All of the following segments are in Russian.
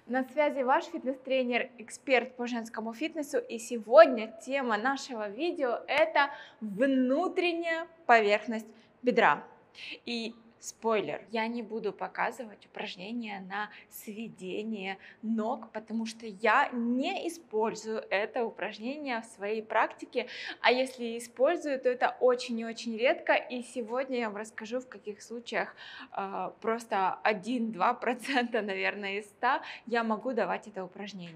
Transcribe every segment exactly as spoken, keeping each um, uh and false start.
На связи ваш фитнес-тренер, эксперт по женскому фитнесу, и сегодня тема нашего видео – это внутренняя поверхность бедра. И спойлер, я не буду показывать упражнения на сведение ног, потому что я не использую это упражнение в своей практике, а если использую, то это очень и очень редко, и сегодня я вам расскажу, в каких случаях э, просто один-два процента, наверное, из ста я могу давать это упражнение.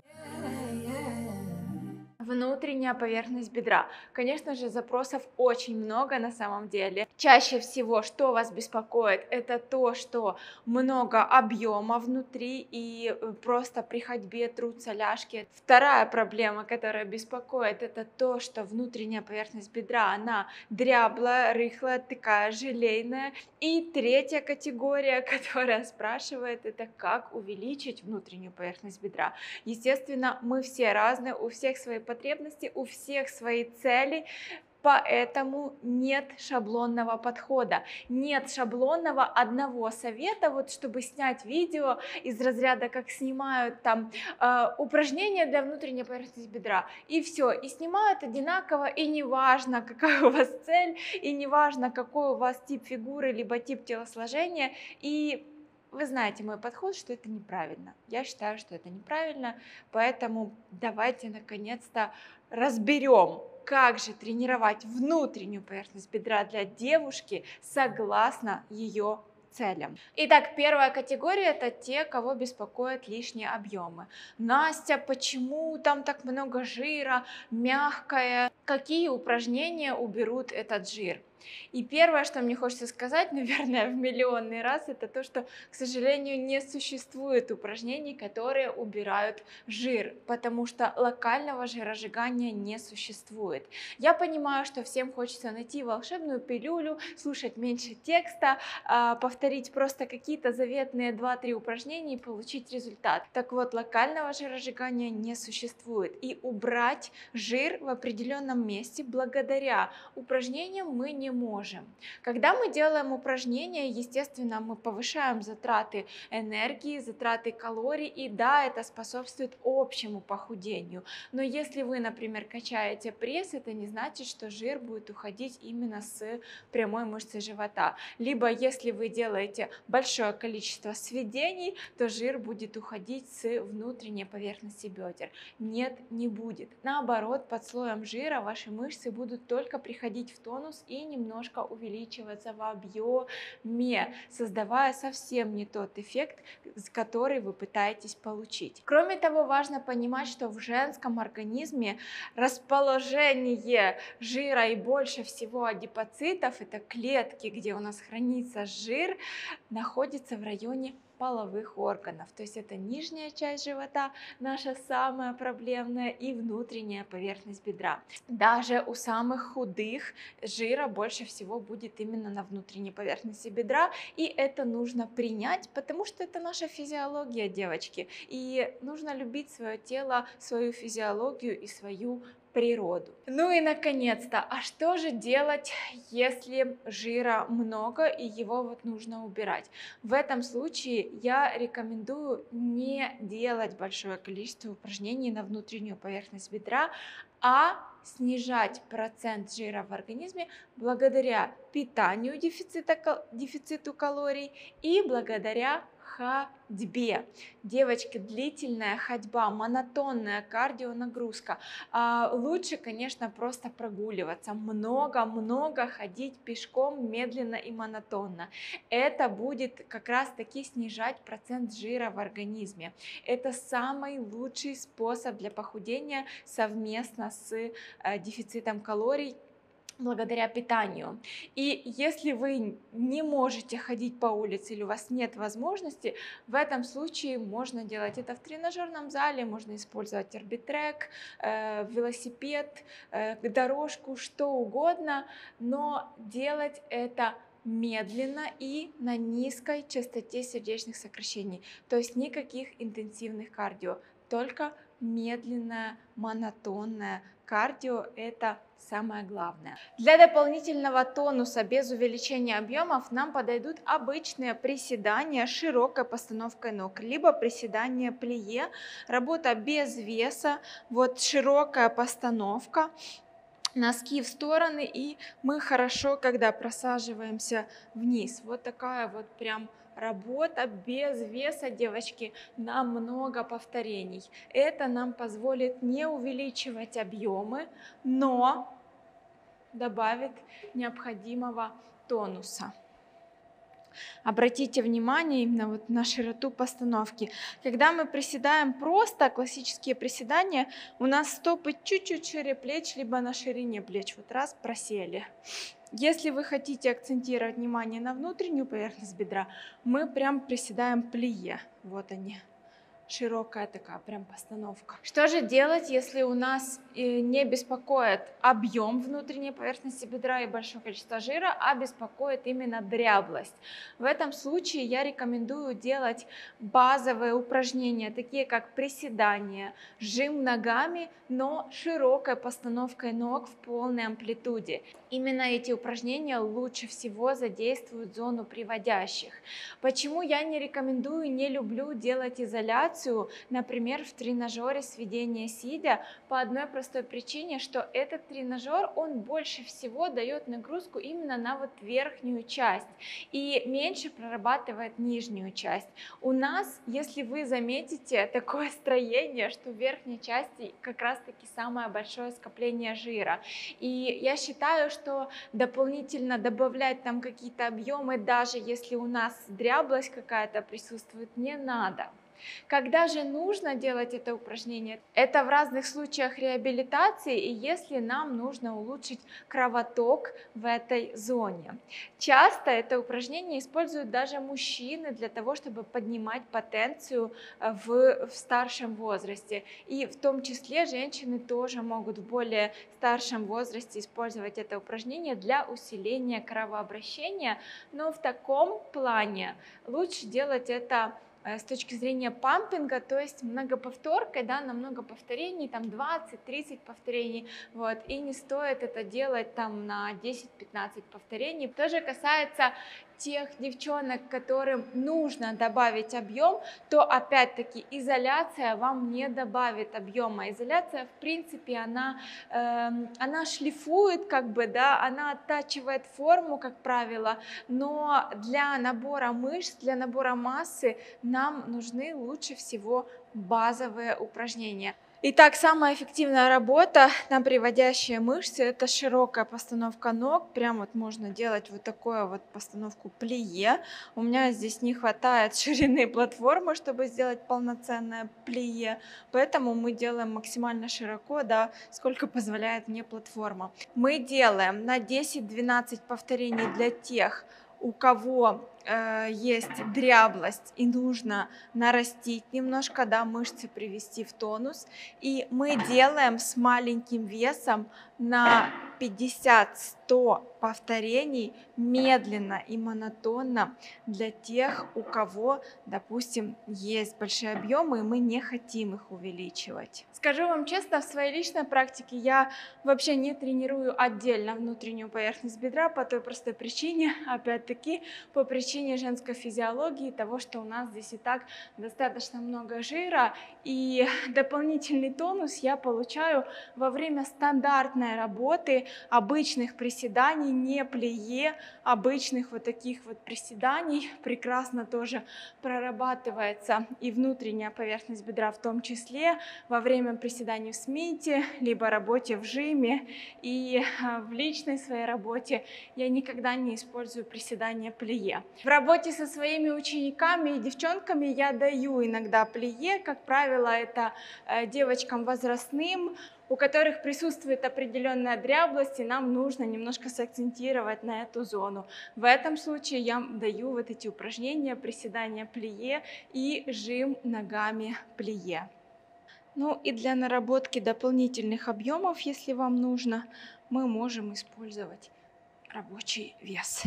Внутренняя поверхность бедра. Конечно же, запросов очень много на самом деле. Чаще всего, что вас беспокоит, это то, что много объема внутри и просто при ходьбе трутся ляжки. Вторая проблема, которая беспокоит, это то, что внутренняя поверхность бедра, она дряблая, рыхлая, такая желейная. И третья категория, которая спрашивает, это как увеличить внутреннюю поверхность бедра. Естественно, мы все разные, у всех свои потребности, у всех свои цели, поэтому нет шаблонного подхода, нет шаблонного одного совета, вот чтобы снять видео из разряда, как снимают там э, упражнения для внутренней поверхности бедра, и все, и снимают одинаково, и неважно, какая у вас цель, и неважно, какой у вас тип фигуры, либо тип телосложения, и вы знаете мой подход, что это неправильно. Я считаю, что это неправильно, поэтому давайте наконец-то разберем, как же тренировать внутреннюю поверхность бедра для девушки согласно ее целям. Итак, первая категория – это те, кого беспокоят лишние объемы. Настя, почему там так много жира, мягкое? Какие упражнения уберут этот жир? И первое, что мне хочется сказать, наверное, в миллионный раз, это то, что, к сожалению, не существует упражнений, которые убирают жир, потому что локального жиросжигания не существует. Я понимаю, что всем хочется найти волшебную пилюлю, слушать меньше текста, повторить просто какие-то заветные два-три упражнения и получить результат. Так вот, локального жиросжигания не существует. И убрать жир в определенном месте благодаря упражнениям мы не можем. Когда мы делаем упражнения, естественно, мы повышаем затраты энергии, затраты калорий, и да, это способствует общему похудению. Но если вы, например, качаете пресс, это не значит, что жир будет уходить именно с прямой мышцы живота. Либо если вы делаете большое количество сведений, то жир будет уходить с внутренней поверхности бедер. Нет, не будет. Наоборот, под слоем жира ваши мышцы будут только приходить в тонус и немножко увеличиваться в объеме, создавая совсем не тот эффект, который вы пытаетесь получить. Кроме того, важно понимать, что в женском организме расположение жира и больше всего адипоцитов, это клетки, где у нас хранится жир, находится в районе половых органов, то есть это нижняя часть живота, наша самая проблемная, и внутренняя поверхность бедра. Даже у самых худых жира больше всего будет именно на внутренней поверхности бедра, и это нужно принять, потому что это наша физиология, девочки, и нужно любить свое тело, свою физиологию и свою природу. Ну и наконец-то, а что же делать, если жира много и его вот нужно убирать? В этом случае я рекомендую не делать большое количество упражнений на внутреннюю поверхность бедра, а снижать процент жира в организме благодаря питанию, дефицита, дефициту калорий, и благодаря ходьбе. Девочки, длительная ходьба, монотонная кардионагрузка. А лучше, конечно, просто прогуливаться, много-много ходить пешком медленно и монотонно. Это будет как раз-таки снижать процент жира в организме. Это самый лучший способ для похудения совместно с э, дефицитом калорий, благодаря питанию. И если вы не можете ходить по улице или у вас нет возможности, в этом случае можно делать это в тренажерном зале, можно использовать орбитрек, э, велосипед, э, дорожку, что угодно, но делать это медленно и на низкой частоте сердечных сокращений, то есть никаких интенсивных кардио, только медленная, монотонная кардио – это самое главное. Для дополнительного тонуса без увеличения объемов нам подойдут обычные приседания с широкой постановкой ног, либо приседания плие, работа без веса, вот широкая постановка, носки в стороны, и мы хорошо, когда просаживаемся вниз. Вот такая вот прям работа без веса, девочки, на много повторений. Это нам позволит не увеличивать объемы, но добавит необходимого тонуса. Обратите внимание именно вот на широту постановки. Когда мы приседаем просто, классические приседания, у нас стопы чуть-чуть шире плеч, либо на ширине плеч. Вот раз, просели. Если вы хотите акцентировать внимание на внутреннюю поверхность бедра, мы прям приседаем плие. Вот они. Широкая такая прям постановка. Что же делать, если у нас не беспокоит объем внутренней поверхности бедра и большое количество жира, а беспокоит именно дряблость? В этом случае я рекомендую делать базовые упражнения, такие как приседания, жим ногами, но широкой постановкой ног в полной амплитуде. Именно эти упражнения лучше всего задействуют зону приводящих. Почему я не рекомендую, не люблю делать изоляцию, например, в тренажере сведения сидя? По одной простой причине, что этот тренажер, он больше всего дает нагрузку именно на вот верхнюю часть и меньше прорабатывает нижнюю часть. У нас, если вы заметите, такое строение, что в верхней части как раз таки самое большое скопление жира. И я считаю, что дополнительно добавлять там какие-то объемы, даже если у нас дряблость какая-то присутствует, не надо. Когда же нужно делать это упражнение? Это в разных случаях реабилитации, и если нам нужно улучшить кровоток в этой зоне. Часто это упражнение используют даже мужчины для того, чтобы поднимать потенцию в, в старшем возрасте. И в том числе женщины тоже могут в более старшем возрасте использовать это упражнение для усиления кровообращения, но в таком плане лучше делать это с точки зрения пампинга, то есть многоповторкой, да, на много повторений, там двадцать-тридцать повторений, вот, и не стоит это делать там на десять-пятнадцать повторений. То же касается тех девчонок, которым нужно добавить объем, то опять-таки изоляция вам не добавит объема. Изоляция, в принципе, она, э, она шлифует, как бы, да, она оттачивает форму, как правило, но для набора мышц, для набора массы нам нужны лучше всего базовые упражнения. Итак, самая эффективная работа на приводящие мышцы – это широкая постановка ног. Прям вот можно делать вот такую вот постановку плие. У меня здесь не хватает ширины платформы, чтобы сделать полноценное плие, поэтому мы делаем максимально широко, да, сколько позволяет мне платформа. Мы делаем на десять-двенадцать повторений для тех, у кого э, есть дряблость и нужно нарастить немножко, да, мышцы привести в тонус. И мы делаем с маленьким весом на пятьдесят-сто повторений медленно и монотонно для тех, у кого, допустим, есть большие объемы, и мы не хотим их увеличивать. Скажу вам честно, в своей личной практике я вообще не тренирую отдельно внутреннюю поверхность бедра по той простой причине, опять-таки, по причине женской физиологии, того, что у нас здесь и так достаточно много жира, и дополнительный тонус я получаю во время стандартной работы, обычных приседаний, не плие, обычных вот таких вот приседаний. Прекрасно тоже прорабатывается и внутренняя поверхность бедра в том числе во время приседаний в смите, либо работе в жиме. И в личной своей работе я никогда не использую приседания плие. В работе со своими учениками и девчонками я даю иногда плие, как правило, это девочкам возрастным, у которых присутствует определенная дряблость, и нам нужно немножко сакцентировать на эту зону. В этом случае я даю вот эти упражнения, приседания плие и жим ногами плие. Ну и для наработки дополнительных объемов, если вам нужно, мы можем использовать рабочий вес.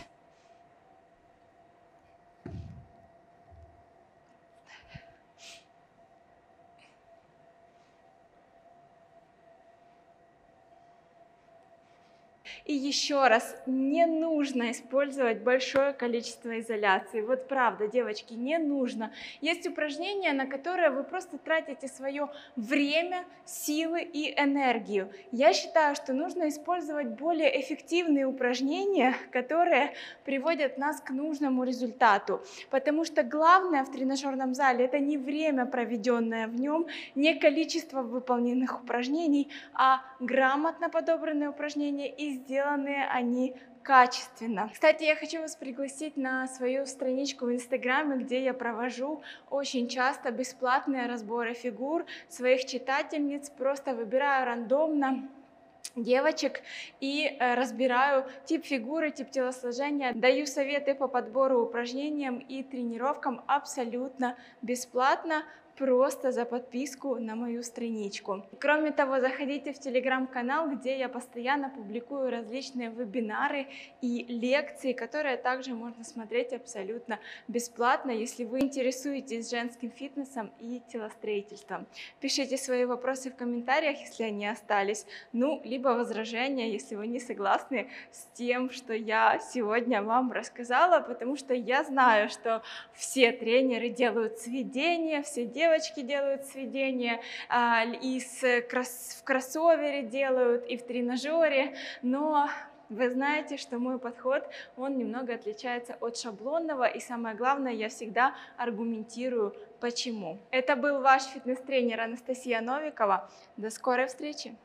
И еще раз, не нужно использовать большое количество изоляции. Вот правда, девочки, не нужно. Есть упражнения, на которые вы просто тратите свое время, силы и энергию. Я считаю, что нужно использовать более эффективные упражнения, которые приводят нас к нужному результату. Потому что главное в тренажерном зале — это не время, проведенное в нем, не количество выполненных упражнений, а грамотно подобранные упражнения, и сделанные они качественно. Кстати, я хочу вас пригласить на свою страничку в Инстаграме, где я провожу очень часто бесплатные разборы фигур своих читательниц. Просто выбираю рандомно девочек и э, разбираю тип фигуры, тип телосложения, даю советы по подбору упражнениям и тренировкам абсолютно бесплатно, просто за подписку на мою страничку. Кроме того, заходите в телеграм-канал, где я постоянно публикую различные вебинары и лекции, которые также можно смотреть абсолютно бесплатно, если вы интересуетесь женским фитнесом и телостроительством. Пишите свои вопросы в комментариях, если они остались, ну, либо возражения, если вы не согласны с тем, что я сегодня вам рассказала, потому что я знаю, что все тренеры делают сведения, все девочки девочки делают сведения, и в кроссовере делают, и в тренажере, но вы знаете, что мой подход, он немного отличается от шаблонного, и самое главное, я всегда аргументирую, почему. Это был ваш фитнес-тренер Анастасия Новикова. До скорой встречи!